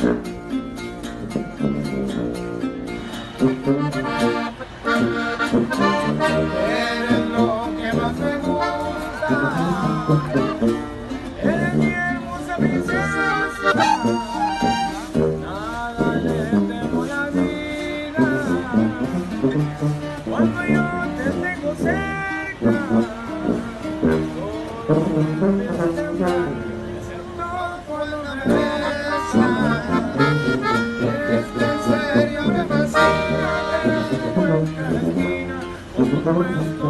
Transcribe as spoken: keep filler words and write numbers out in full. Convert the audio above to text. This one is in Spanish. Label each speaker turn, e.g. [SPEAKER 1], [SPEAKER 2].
[SPEAKER 1] Eres lo que más me gusta, eres mi hermosa princesa, nada le temo la vida, cuando yo te tengo cerca, todo cuando me besas, esta seria me fascina, desde cualquier esquina, como